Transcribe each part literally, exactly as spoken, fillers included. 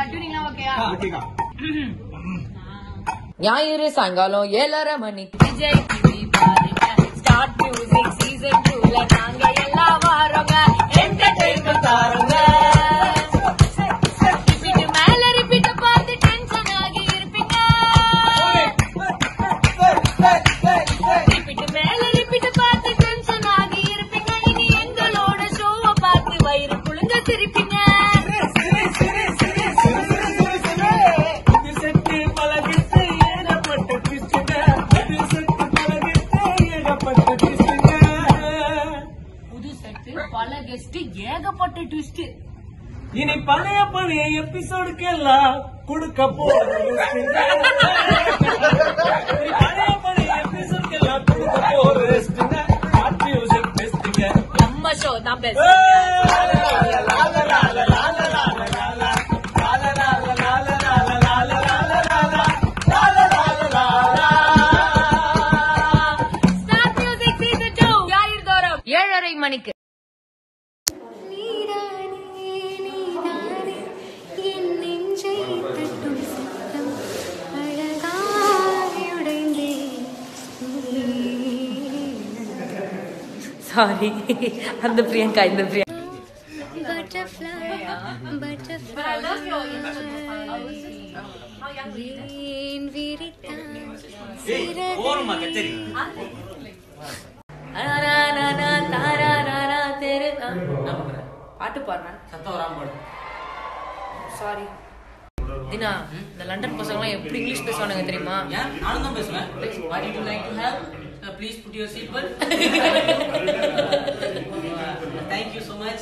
டியூனிங்லாம் ஓகேயா? ஓகேக்கா. ஞாயிறு சாயங்காலம் ஏழரை மணிக்கு விஜய் டிவி பாருங்க. ஸ்டார்ட் மியூசிக் சீசன் டூல நாங்க எல்லாம் வாரோங்க. என்டர்டெயின்மென்ட் தாரோங்க. ரிப்பீட் மேல ரிப்பீட் பார்த்து டென்ஷன் ஆகி இருப்பீங்க. ரிப்பீட் மேல ரிப்பீட் பார்த்து டென்ஷன் ஆகி இருப்பீங்க. இனி எங்களோட ஷோவை பார்த்து வயிறு புழுங்க சிரிப்பீங்க. பல கெஸ்ட் ஏகப்பட்ட ட்விஸ்ட். இனி பழைய பழைய எபிசோடுக்கெல்லாம் கொடுக்க போறோம். பழைய பழைய எபிசோடுக்கெல்லாம் கொடுக்க போறோம். நம்ம ஷோ தான் best. Start music season two ஞாயிறு தோறும் ஏழரை மணிக்கு. சாரி, அந்த பிரியங்கா இந்த பிரியங்கா. பாட்டு பாடுறேன் சாரி தினா. இந்த லண்டன் பசங்க எல்லாம் எப்படி இங்கிலீஷ் பேசுவானுங்க தெரியுமா? நானும் தான் பேசுவேன். What would you like to have? Uh, please put your seatbelt. Thank you so much.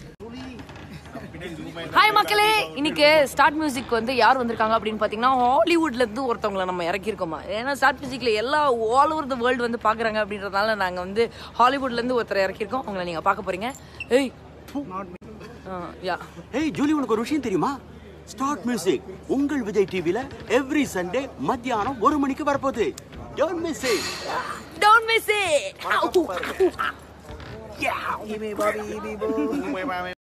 Hi மக்களே, இன்னைக்கு ஸ்டார்ட் மியூசிக் வந்து யார் வந்திருக்காங்க அப்படின்னு பாத்தீங்கன்னா ஹாலிவுட்ல இருந்து ஒருத்தவங்களை நம்ம இறக்கிருக்கோமா. ஏன்னா ஸ்டார்ட் மியூசிக்ல எல்லா ஆல் ஓவர் த வேர்ல்டு வந்து பாக்குறாங்க அப்படின்றதுனால நாங்க வந்து ஹாலிவுட்ல இருந்து ஒருத்தரை இறக்கிருக்கோம். உங்களை நீங்க பார்க்க போறீங்க. ஏய் யா ஏய் ஜூலி, உனக்கு ஒரு விஷயம் தெரியுமா? ஸ்டார்ட் மியூசிக் உங்கள் விஜய் டிவில எவ்ரி சண்டே மத்தியானம் ஒரு மணிக்கு வரப்போகுது. Don't miss it. Don't miss it. Yeah.